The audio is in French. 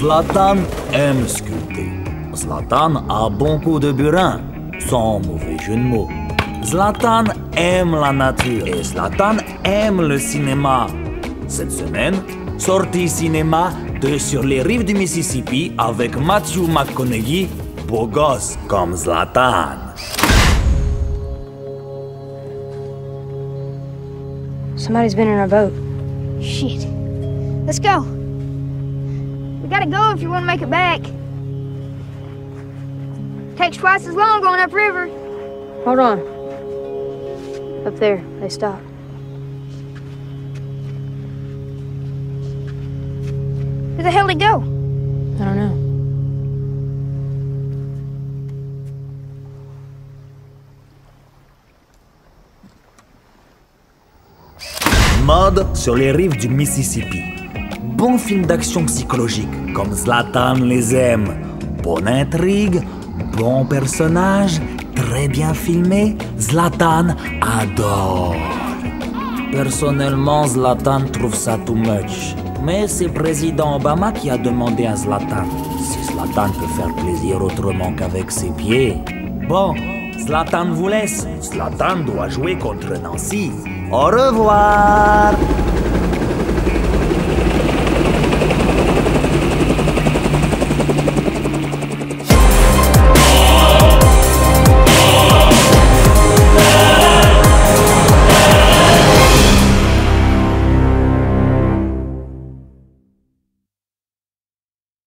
Zlatan aime sculpter. Zlatan a bon coup de burin, sans mauvais jeu de mots. Zlatan aime la nature et Zlatan aime le cinéma. Cette semaine, sortie cinéma de Sur les rives du Mississippi avec Matthew McConaughey, beau gosse comme Zlatan. Somebody's been in our boat. Shit. Let's go. We gotta go if you want to make it back. Takes twice as long going upriver. Hold on. Up there, they stopped. Where the hell did he go? I don't know. Mode sur les rives du Mississippi. Bon film d'action psychologique, comme Zlatan les aime. Bonne intrigue, bon personnage, très bien filmé, Zlatan adore. Personnellement, Zlatan trouve ça too much. Mais c'est président Obama qui a demandé à Zlatan si Zlatan peut faire plaisir autrement qu'avec ses pieds. Bon, Zlatan vous laisse. Zlatan doit jouer contre Nancy. Au revoir!